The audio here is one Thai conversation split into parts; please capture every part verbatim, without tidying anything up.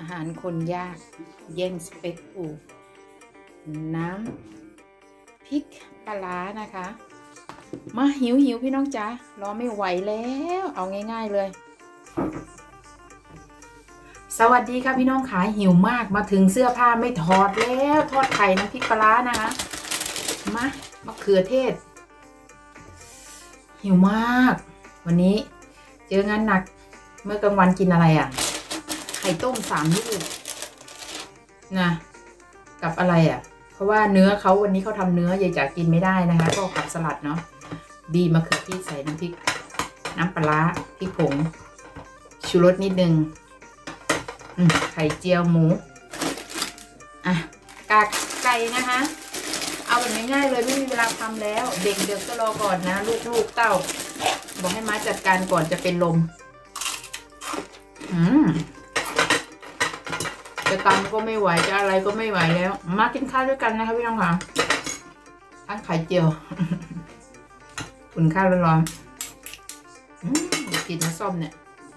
อาหารคนยากแย่งสเปคปูน้ำพริกปลาร้านะคะมาหิวหิวพี่น้องจ๋ารอไม่ไหวแล้วเอาง่ายๆเลยสวัสดีค่ะพี่น้องขาหิวมากมาถึงเสื้อผ้าไม่ถอดแล้วทอดไข่น้ำพริกปลาร้านะคะมามะเขือเทศหิวมากวันนี้เจองานหนักเมื่อกลางวันกินอะไรอ่ะไข่ต้มสามลูกนะกับอะไรอ่ะเพราะว่าเนื้อเขาวันนี้เขาทำเนื้อยายจ๋ากินไม่ได้นะคะก็กับสลัดเนาะบีมะเขือเทศใส่น้ำพริกน้ำปลาร้าพริกผงชูรสนิดนึงไข่เจียวหมูอ่ะกากไก่นะคะเอาแบบง่ายๆเลยไม่มีเวลาทำแล้วเด็กเด็กก็รอก่อนนะลูกๆเต้าบอกให้ม้าจัดการก่อนจะเป็นลมอืมจะตำก็ไม่ไหวจะอะไรก็ไม่ไหวแล้วมากินข้าวด้วยกันนะคะพี่น้องค่ะทั้งไข่เจียวอุ่นข้าวร้อนๆกินน้ำส้มเนี่ย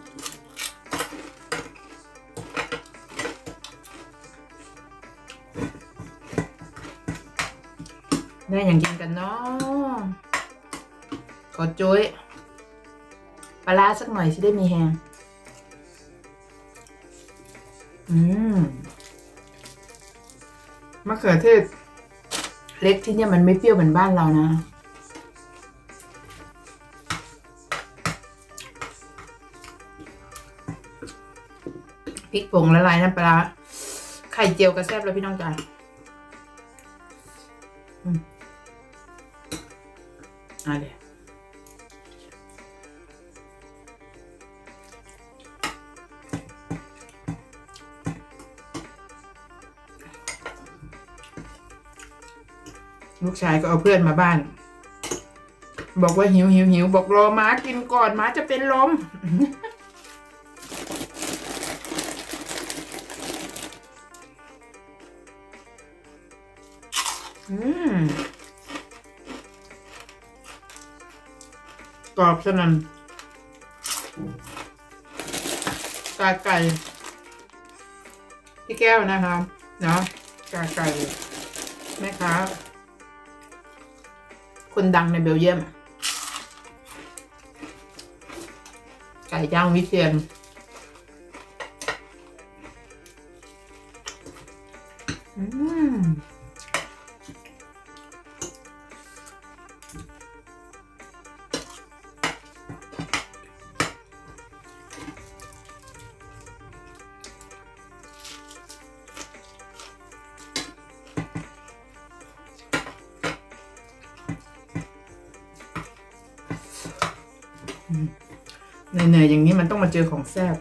ได้อย่างกินกันเนาะขอจุ้ยปลาร้าสักหน่อยสิได้มีแฮงอืมมะเขือเทศเล็กที่เนี่ยมันไม่เปรี้ยวเหมือนบ้านเรานะพริกผงละลายน้ำปลาไข่เจียวกระแซบเลยพี่น้องจ๋าอืมอะไรลูกชายก็เอาเพื่อนมาบ้านบอกว่าหิวหิวหิวบอกรอม้ากินก่อนม้าจะเป็นลมอืมกรอบสนั่นกาไก่พี่แก้วนะคะเนาะกาไก่แม่ค้าคนดังในเบลเยียมไก่ย่างวิเชียรอืมเหนื่อยๆอย่างนี้มันต้องมาเจอของแซ่บ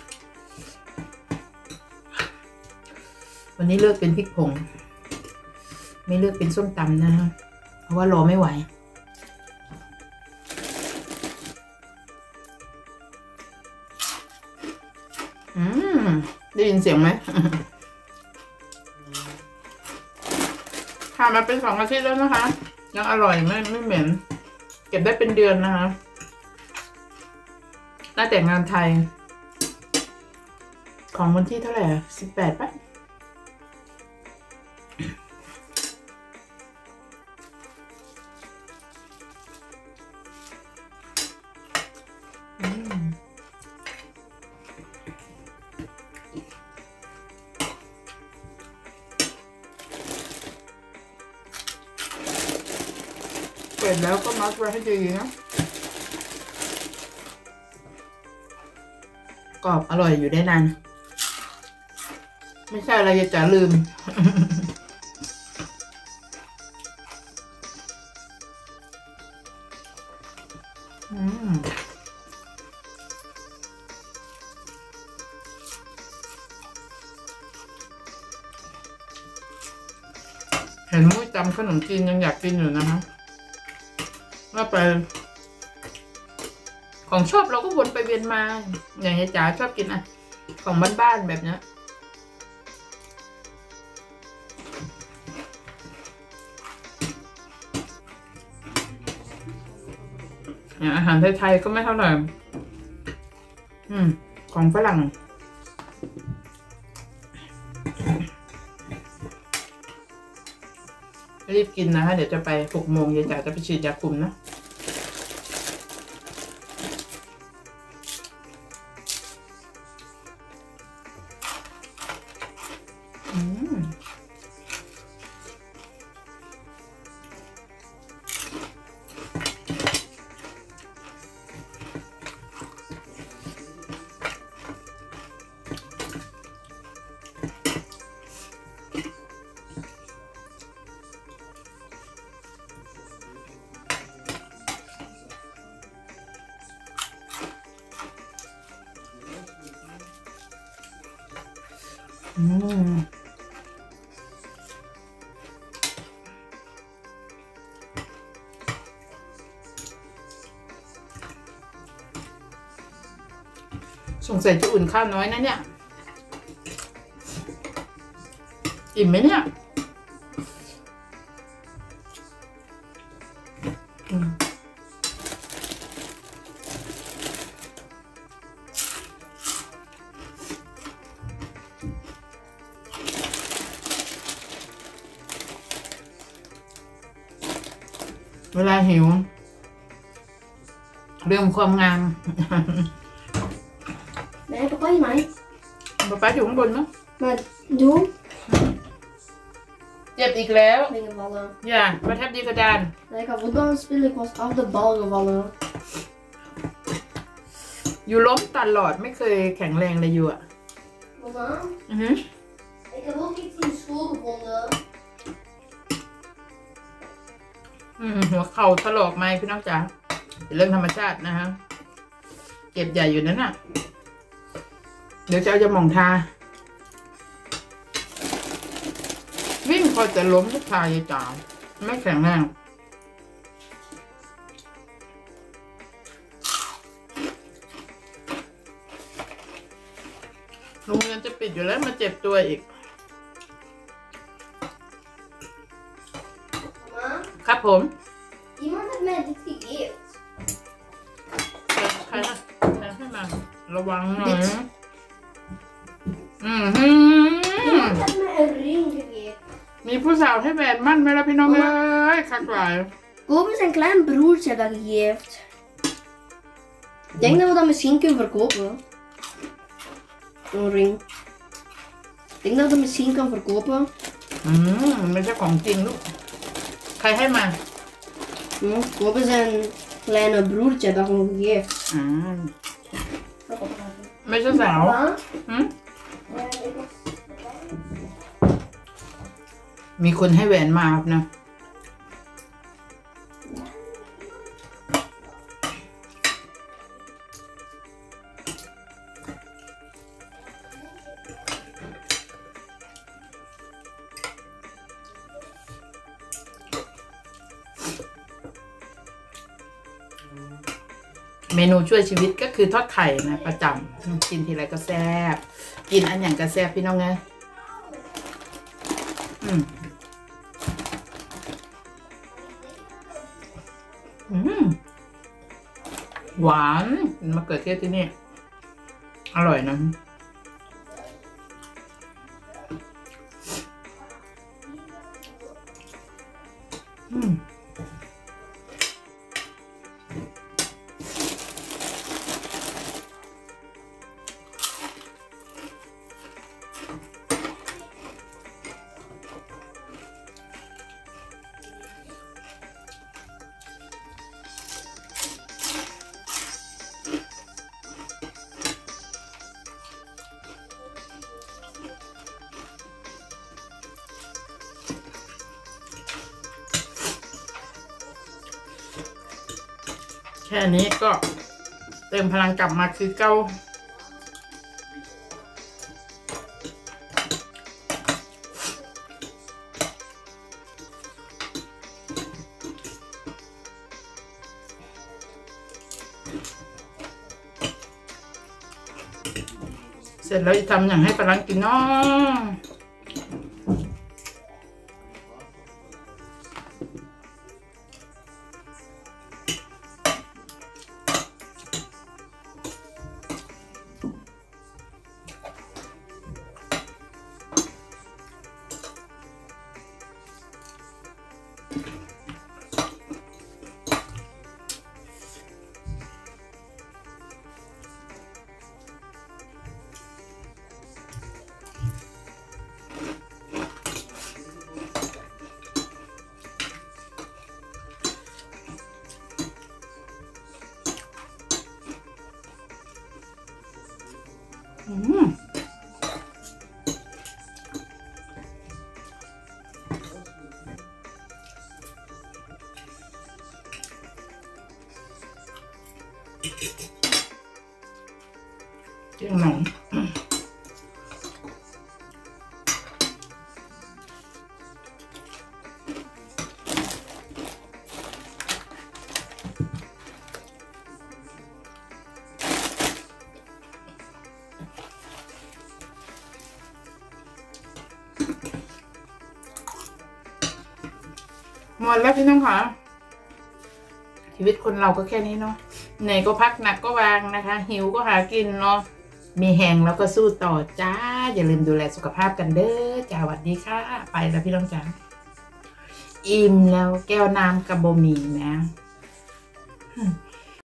วันนี้เลือกเป็นพริกผงไม่เลือกเป็นส้มตำนะเพราะว่ารอไม่ไหวอืมได้ยินเสียงไหมทำมาเป็นสองอาทิตย์แล้วนะคะยังอร่อยไม่ไม่เหม็นเก็บได้เป็นเดือนนะคะน่าแต่งงานไทยของวันที่เท่าไหร่สิบแปดป่ะเสร็จแล้วก็มัดไว้ให้ดีนะกรอบอร่อยอยู่ได้นานไม่ใช่อะไรจะลืมเห็นมุ้ยจำขนมจีนยังอยากกินอยู่นะคะว่าไปของชอบเราก็วนไปเวียนมาอย่างยายจ๋าชอบกินอ่ะของบ้านๆแบบนี้อย่างอาหารไทยๆก็ไม่เท่าไหร่อืมของฝรั่งรีบกินนะคะเดี๋ยวจะไปหกโมงยายจ๋าจะไปฉีดยาคุมนะอืมอืมสงสัยจะอุ่นข้าวน้อยนะเนี่ยอิ่มไหมเนี่ยเวลาหิวเรื่องความงามแม่ป๊าป๊าอยู่ไหนป๊าป๊าอยู่ข้างบนมั้งมาดูเจ็บอีกแล้ว dingen vallen. อย่ามาแทบดีกระดาน Nee, ik had voetbal spelen, ik was af de bal gevallen. อยู่ล้มตลอดไม่เคยแข็งแรงเลยอยู่อ่ะ Mama, อือฮึ ik heb ook iets in school gevonden. อืมหัวเข่าถลอกไหมพี่น้องจ๋าเป็นเรื่องธรรมชาตินะฮะเจ็บใหญ่อยู่นั่นน่ะเดี๋ยวจะเอายาหม่องทาวิ่งพอจะล้มทุกทายจ๋าไม่แข็งแรงโรงเรียนจะปิดอยู่แล้วมาเจ็บตัวอีก Mama, ครับผม iemand heeft mij dit gegeven. ใครนะใครให้มาระวังหน่อยอืม Iemand heeft mij een ring gegeven. มีผู้สาวให้แหวนมั่นไหมล่ะพี่น้องเอ้ยคักหลาย Kobe zijn klein broertje dat gegeven. Ik denk dat we dat misschien kunnen verkopen. Een ring. Ik denk dat we dat misschien kan verkopen. อืมไม่ใช่ของจริงลูกใครให้มา Hm, Kobe zijn kleine broertje dat gewoon gegeven. อืมไม่ใช่สาว Papa? หืมมีคนให้แหวนมาครับนะเมนูช่วยชีวิตก็คือทอดไข่นะประจำกินทีไรก็แซ่บกินอันอย่างก็แซ่บพี่น้องไงอืมอืมหวานมะเขือเทศที่นี่อร่อยนะอืมแค่นี้ก็เติมพลังกลับมาคือเก้าเสร็จแล้วจะทำอย่างให้พลังกินเนาะหมดแล้วพี่น้องค่ะชีวิตคนเราก็แค่นี้เนาะเหนื่อยก็พักหนักก็วางนะคะ หิวก็หากินเนาะมีแหงแล้วก็สู้ต่อจ้าอย่าลืมดูแลสุขภาพกันเด้อจ้าสวัสดีค่ะไปแล้วพี่น้องจ๋าอิ่มแล้วแก้วน้ำกับโบหมี่นะ